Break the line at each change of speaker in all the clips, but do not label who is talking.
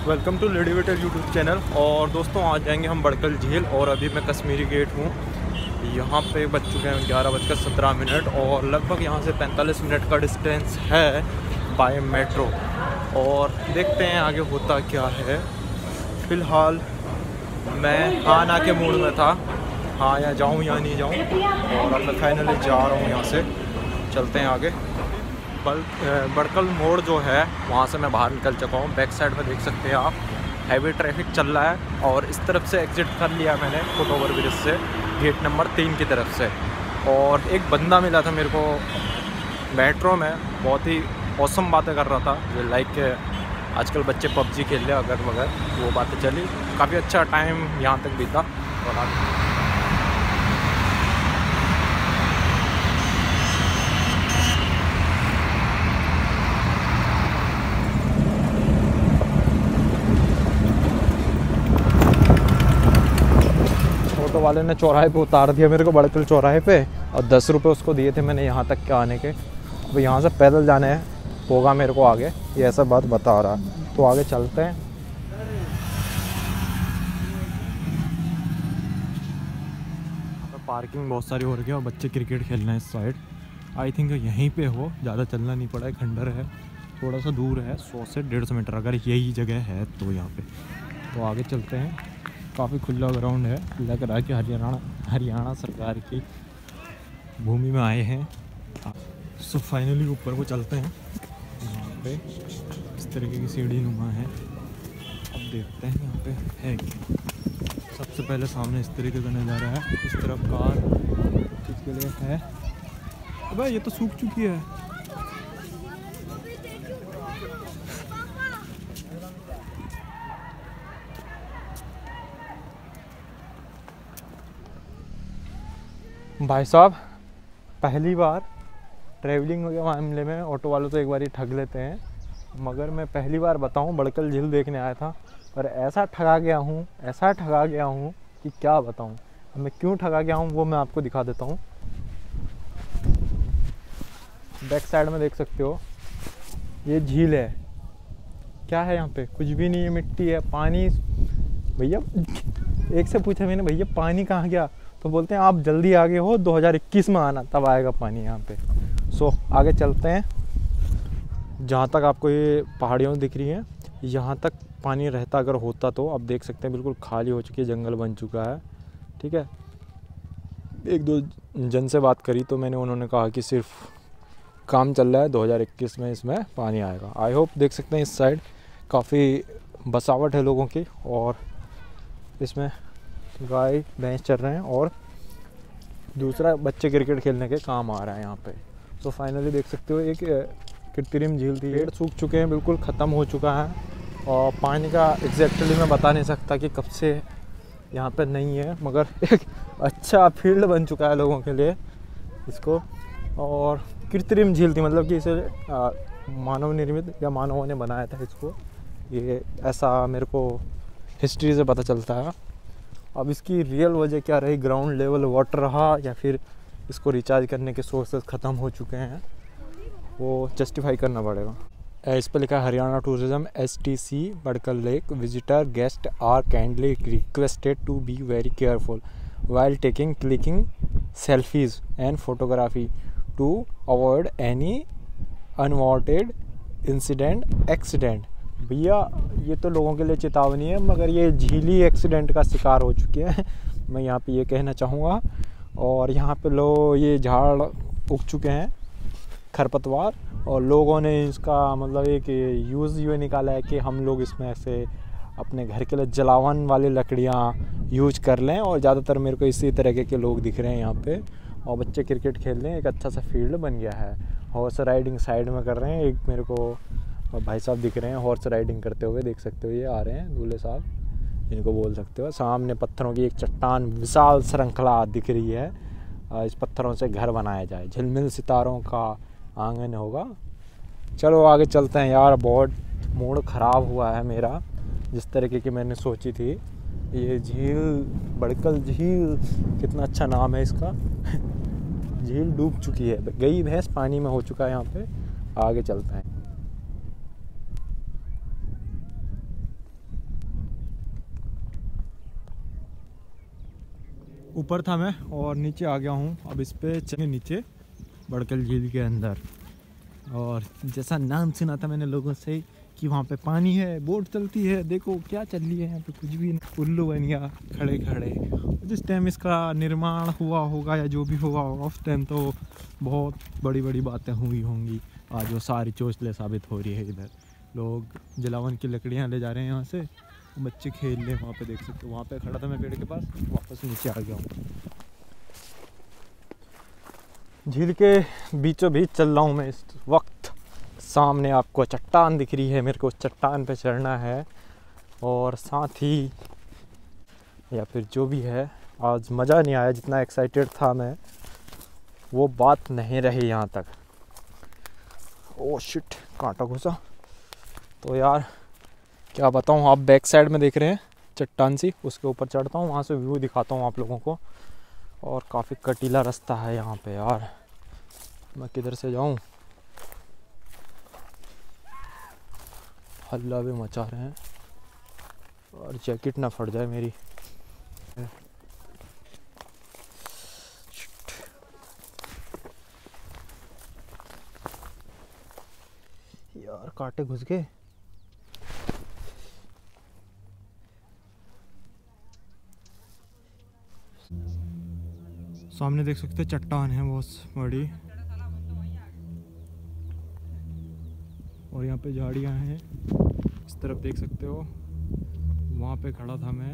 Welcome to lady waiter YouTube channel. और दोस्तों आज जाएंगे हम बड़कल झील। और अभी मैं कश्मीरी गेट हूँ, यहाँ पे बज चुके हैं 11:17 और लगभग यहाँ से 45 मिनट का डिस्टेंस है बाय मेट्रो। और देखते हैं आगे होता क्या है। फ़िलहाल मैं हाँ ना के मूड में था, हाँ या जाऊँ या नहीं जाऊँ, और अब मैं फाइनली जा रहा हूँ। यहाँ से चलते हैं आगे। बड़कल मोड़ जो है वहाँ से मैं बाहर निकल चुका हूँ। बैक साइड में देख सकते हैं आप, हैवी ट्रैफिक चल रहा है। और इस तरफ से एग्ज़िट कर लिया मैंने फुट ओवर ब्रिज से, गेट नंबर 3 की तरफ से। और एक बंदा मिला था मेरे को मेट्रो में, बहुत ही औसम बातें कर रहा था, जो लाइक आजकल बच्चे पबजी खेल रहे अगर वगैरह, वो बातें चली। काफ़ी अच्छा टाइम यहाँ तक बीता। और ऑटो वाले ने चौराहे पे उतार दिया मेरे को, बड़कल चौराहे पे, और 10 रुपये उसको दिए थे मैंने यहाँ तक के आने के। अब यहाँ से पैदल जाने होगा मेरे को आगे, ये ऐसा बात बता रहा। तो आगे चलते हैं। पार्किंग बहुत सारी हो रही है और बच्चे क्रिकेट खेल रहे हैं इस साइड। आई थिंक यहीं पे हो, ज़्यादा चलना नहीं पड़ा है, खंडर है, थोड़ा सा दूर है, 100 से 150 मीटर अगर यही जगह है तो यहाँ पे। तो आगे चलते हैं। काफ़ी खुला ग्राउंड है, लग रहा है कि हरियाणा सरकार की भूमि में आए हैं। सो फाइनली ऊपर को चलते हैं। यहाँ पे इस तरीके की सीढ़ी नुमा है। अब देखते हैं यहाँ पे है क्या। सबसे पहले सामने इस तरीके का नज़ारा है, इस तरफ कार चीज़ के लिए है। अबे ये तो सूख चुकी है। भाई साहब, पहली बार ट्रैवलिंग के मामले में ऑटो वालों तो एक बार ही ठग लेते हैं, मगर मैं पहली बार बताऊं बड़कल झील देखने आया था, पर ऐसा ठगा गया हूं कि क्या बताऊं। मैं क्यों ठगा गया हूं वो मैं आपको दिखा देता हूं। बैक साइड में देख सकते हो, ये झील है। क्या है यहाँ पे? कुछ भी नहीं है, मिट्टी है, पानी। भैया एक से पूछा मैंने, भैया पानी कहाँ गया? तो बोलते हैं आप जल्दी आगे हो, 2021 में आना, तब आएगा पानी यहाँ पे। सो आगे चलते हैं। जहाँ तक आपको ये पहाड़ियों दिख रही हैं, यहाँ तक पानी रहता अगर होता तो। अब देख सकते हैं बिल्कुल खाली हो चुकी है, जंगल बन चुका है। ठीक है, एक दो जन से बात करी तो मैंने, उन्होंने कहा कि सिर्फ काम चल रहा है, 2021 में इसमें पानी आएगा। I hope. देख सकते हैं इस साइड काफ़ी बसावट है लोगों की, और इसमें गाय भैंस चल रहे हैं, और दूसरा बच्चे क्रिकेट खेलने के काम आ रहा है यहाँ पे। तो फाइनली देख सकते हो, एक कृत्रिम झील थी। पेड़ सूख चुके हैं, बिल्कुल ख़त्म हो चुका है, और पानी का एग्जैक्टली मैं बता नहीं सकता कि कब से यहाँ पे नहीं है, मगर एक अच्छा फील्ड बन चुका है लोगों के लिए इसको। और कृत्रिम झील थी, मतलब कि इसे मानव निर्मित या मानवों ने बनाया था इसको, ये ऐसा मेरे को हिस्ट्री से पता चलता है। अब इसकी रियल वजह क्या रही, ग्राउंड लेवल वाटर रहा या फिर इसको रिचार्ज करने के सोर्सेज ख़त्म हो चुके हैं, वो जस्टिफाई करना पड़ेगा। इस पर लिखा है Haryana tourism STC Badkal lake visitor guest are kindly requested to be very careful while taking clicking selfies and photography to avoid any unwanted incident accident. भैया ये तो लोगों के लिए चेतावनी है, मगर ये झीली एक्सीडेंट का शिकार हो चुकी है मैं यहाँ पे ये कहना चाहूँगा। और यहाँ पे ये झाड़ उग चुके हैं, खरपतवार, और लोगों ने इसका मतलब एक यूज़ ये निकाला है कि हम लोग इसमें ऐसे अपने घर के लिए जलावन वाली लकड़ियाँ यूज कर लें। और ज़्यादातर मेरे को इसी तरह के लोग दिख रहे हैं यहाँ पे, और बच्चे क्रिकेट खेल रहे हैं। एक अच्छा सा फील्ड बन गया है। हॉर्स राइडिंग साइड में कर रहे हैं, एक मेरे को भाई साहब दिख रहे हैं हॉर्स राइडिंग करते हुए, देख सकते हो। ये आ रहे हैं दूल्हे साहब, इनको बोल सकते हो। सामने पत्थरों की एक चट्टान विशाल श्रृंखला दिख रही है, इस पत्थरों से घर बनाया जाए, झिलमिल सितारों का आंगन होगा। चलो आगे चलते हैं यार, बहुत मूड ख़राब हुआ है मेरा, जिस तरीके की मैंने सोची थी। ये झील, बड़कल झील, कितना अच्छा नाम है इसका झील डूब चुकी है, गई भैंस पानी में हो चुका है यहाँ पे। आगे चलते हैं। ऊपर था मैं और नीचे आ गया हूँ। अब इस पे चले नीचे बड़कल झील के अंदर। और जैसा नाम सुना था मैंने लोगों से कि वहाँ पे पानी है, बोट चलती है। देखो क्या चल रही है यहाँ पे, कुछ भी नहीं, उल्लू बन गया खड़े खड़े। जिस टाइम इसका निर्माण हुआ होगा या जो भी हुआ होगा उस टाइम तो बहुत बड़ी बड़ी बातें हुई होंगी। आज वो सारी चोचले साबित हो रही है। इधर लोग जलावन की लकड़ियाँ ले जा रहे हैं यहाँ से, बच्चे खेल रहे हैं वहाँ पे, देख सकते हो। वहाँ पे खड़ा था मैं पेड़ के पास, वापस नीचे आ गया हूँ। झील के बीचों बीच चल रहा हूँ मैं इस वक्त। सामने आपको चट्टान दिख रही है, मेरे को उस चट्टान पे चढ़ना है। और साथ ही या फिर जो भी है, आज मज़ा नहीं आया जितना एक्साइटेड था मैं, वो बात नहीं रही यहाँ तक। ओह शिट, कांटा घुसा। तो यार क्या बताऊँ, आप बैक साइड में देख रहे हैं चट्टान सी, उसके ऊपर चढ़ता हूँ, वहाँ से व्यू दिखाता हूँ आप लोगों को। और काफ़ी कटीला रास्ता है यहाँ पे यार, मैं किधर से जाऊँ। हल्ला भी मचा रहे हैं और जैकेट ना फट जाए मेरी। यार कांटे घुस गए। सामने देख सकते हैं चट्टान है बहुत बड़ी, और यहाँ पे झाड़ियाँ हैं। इस तरफ देख सकते हो, वहाँ पे खड़ा था मैं।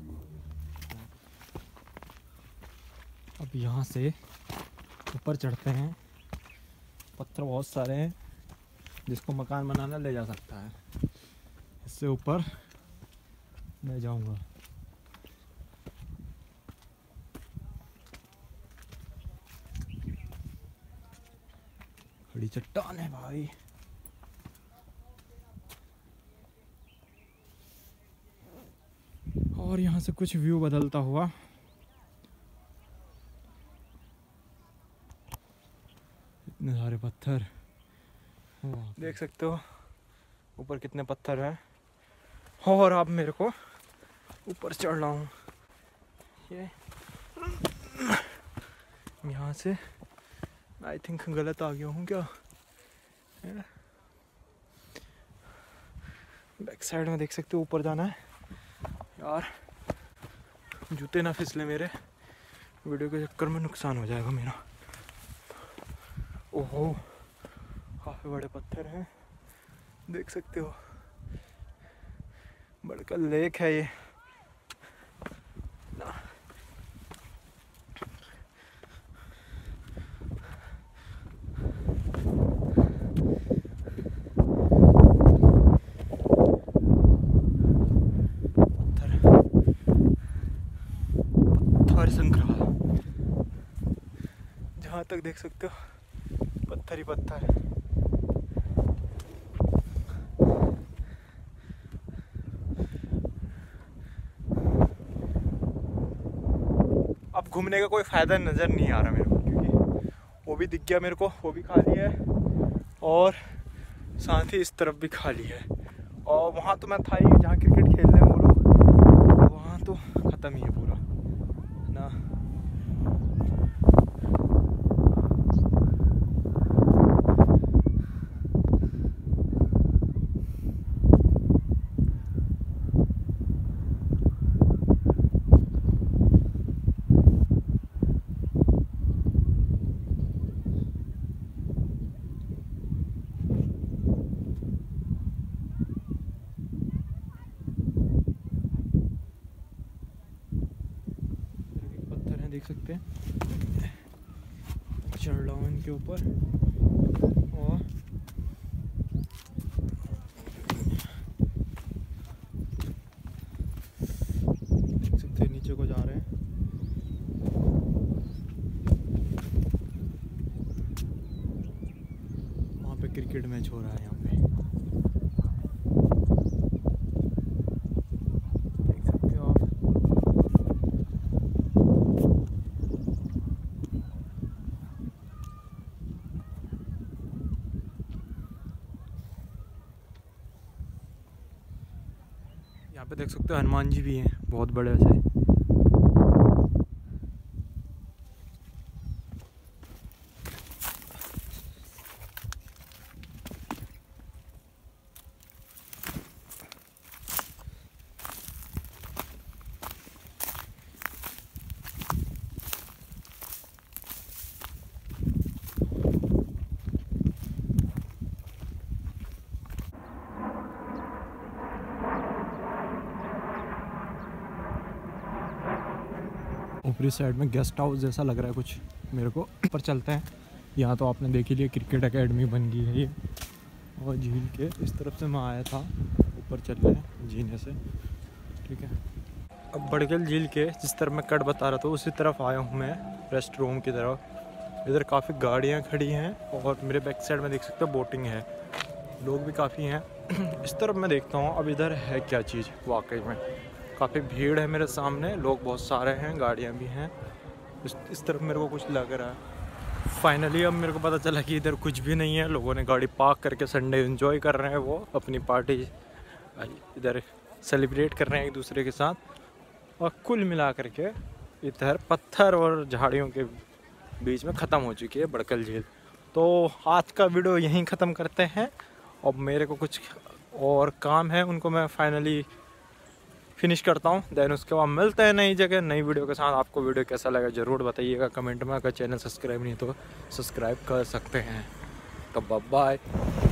अब यहाँ से ऊपर चढ़ते हैं। पत्थर बहुत सारे हैं, जिसको मकान बनाना ले जा सकता है। इससे ऊपर मैं जाऊँगा। बड़ी चट्टान है भाई। और यहाँ से कुछ व्यू बदलता हुआ, इतने सारे पत्थर देख सकते हो, ऊपर कितने पत्थर हैं। और अब मेरे को ऊपर चढ़ रहा हूँ। ये यहाँ से आई थिंक गलत आ गया हूँ क्या। बैक साइड में देख सकते हो ऊपर जाना है। यार जूते ना फिसले मेरे, वीडियो के चक्कर में नुकसान हो जाएगा मेरा। ओहो काफ़ी बड़े पत्थर हैं, देख सकते हो। बड़का लेक है ये। पत्थर संग्रह, जहाँ तक देख सकते हो पत्थर ही पत्थर है। अब घूमने का कोई फ़ायदा नज़र नहीं आ रहा मेरे को, क्योंकि वो भी दिख गया मेरे को, वो भी खाली है। और साथ ही इस तरफ भी खाली है। और वहाँ तो मैं था ही, जहाँ क्रिकेट खेल रहे हैं वो लोग, वहाँ तो ख़त्म ही है पूरा ना। देख सकते हैं, चढ़ रहा हूँ इनके ऊपर। और देख सकते हैं नीचे को जा रहे हैं। वहाँ पे क्रिकेट मैच हो रहा है यहाँ पे, देख सकते हो आप। यहाँ पे देख सकते हो हनुमान जी भी हैं, बहुत बड़े से। ऊपरी साइड में गेस्ट हाउस जैसा लग रहा है कुछ मेरे को। ऊपर चलते हैं। यहाँ तो आपने देख ही लिया क्रिकेट एकेडमी बन गई है ये। और झील के इस तरफ से मैं आया था, ऊपर चल रहे हैं झीने से, ठीक है। अब बड़गल झील के जिस तरफ मैं कट बता रहा था उसी तरफ आया हूँ मैं, रेस्ट रूम की तरफ। इधर काफ़ी गाड़ियाँ खड़ी हैं और मेरे बैक साइड में देख सकते हो बोटिंग है, लोग भी काफ़ी हैं। इस तरफ मैं देखता हूँ अब इधर है क्या चीज़। वाकई में काफ़ी भीड़ है मेरे सामने, लोग बहुत सारे हैं, गाड़ियाँ भी हैं। इस तरफ मेरे को कुछ लग रहा है। फाइनली अब मेरे को पता चला कि इधर कुछ भी नहीं है। लोगों ने गाड़ी पार्क करके संडे एंजॉय कर रहे हैं, वो अपनी पार्टी इधर सेलिब्रेट कर रहे हैं एक दूसरे के साथ। और कुल मिला करके इधर पत्थर और झाड़ियों के बीच में ख़त्म हो चुकी है बड़कल झील। तो आज का वीडियो यहीं ख़त्म करते हैं। अब मेरे को कुछ और काम है, उनको मैं फाइनली फिनिश करता हूँ, देन उसके बाद मिलते हैं नई जगह नई वीडियो के साथ। आपको वीडियो कैसा लगा ज़रूर बताइएगा कमेंट में। अगर चैनल सब्सक्राइब नहीं तो सब्सक्राइब कर सकते हैं। तो बाय बाय।